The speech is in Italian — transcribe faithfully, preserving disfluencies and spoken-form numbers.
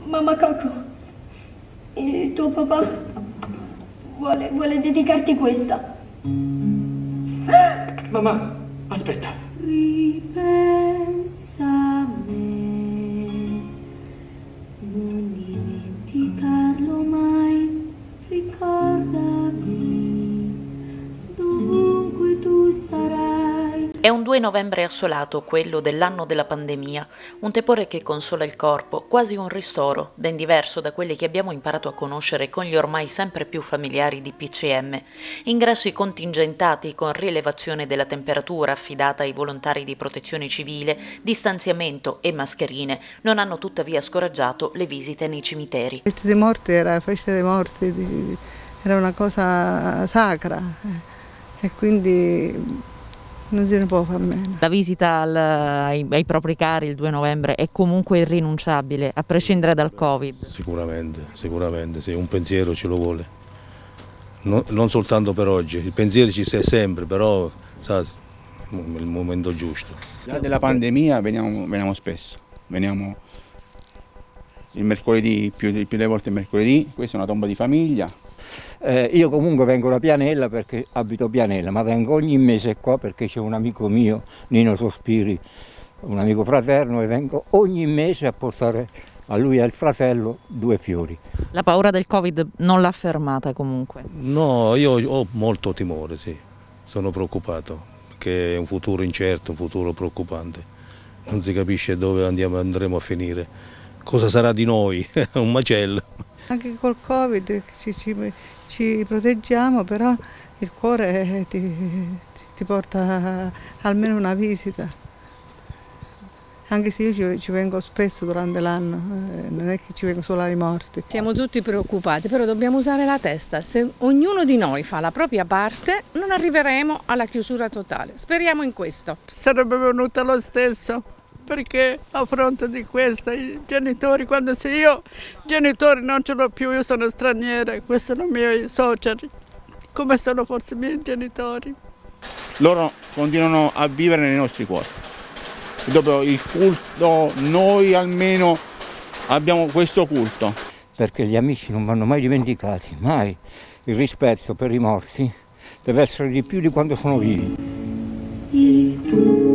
Mamma Coco, il tuo papà vuole, vuole dedicarti questa. Mamma, aspetta. Ripensa a me, non dimenticarlo mai, ricordami, dovunque tu sarai. È un due novembre assolato, quello dell'anno della pandemia, un tepore che consola il corpo, quasi un ristoro, ben diverso da quelli che abbiamo imparato a conoscere con gli ormai sempre più familiari D P C M. Ingressi contingentati con rilevazione della temperatura affidata ai volontari di protezione civile, distanziamento e mascherine non hanno tuttavia scoraggiato le visite nei cimiteri. La festa dei morti era la festa dei morti, era una cosa sacra e quindi non se ne può fare a meno. La visita al, ai, ai propri cari il due novembre è comunque irrinunciabile, a prescindere dal Covid. Sicuramente, sicuramente, sì, un pensiero ce lo vuole. No, non soltanto per oggi, il pensiero ci sta sempre, però sa, è il momento giusto. Già della pandemia veniamo, veniamo spesso, veniamo il mercoledì, più, più delle volte il mercoledì, questa è una tomba di famiglia. Eh, io comunque vengo da Pianella perché abito a Pianella, ma vengo ogni mese qua perché c'è un amico mio, Nino Sospiri, un amico fraterno, e vengo ogni mese a portare a lui e al fratello due fiori. La paura del Covid non l'ha fermata comunque? No, io ho molto timore, sì, sono preoccupato, perché è un futuro incerto, un futuro preoccupante, non si capisce dove andiamo, andremo a finire, cosa sarà di noi, un macello. Anche col Covid ci, ci, ci proteggiamo, però il cuore ti, ti porta almeno una visita. Anche se io ci, ci vengo spesso durante l'anno, eh, non è che ci vengo solo ai morti. Siamo tutti preoccupati, però dobbiamo usare la testa. Se ognuno di noi fa la propria parte, non arriveremo alla chiusura totale. Speriamo in questo. Sarebbe venuta lo stesso. Perché a fronte di questo i genitori, quando se io genitori non ce l'ho più, io sono straniera, questi sono i miei suoceri, come sono forse i miei genitori. Loro continuano a vivere nei nostri cuori. E dopo il culto, noi almeno abbiamo questo culto. Perché gli amici non vanno mai dimenticati, mai. Il rispetto per i morti deve essere di più di quando sono vivi.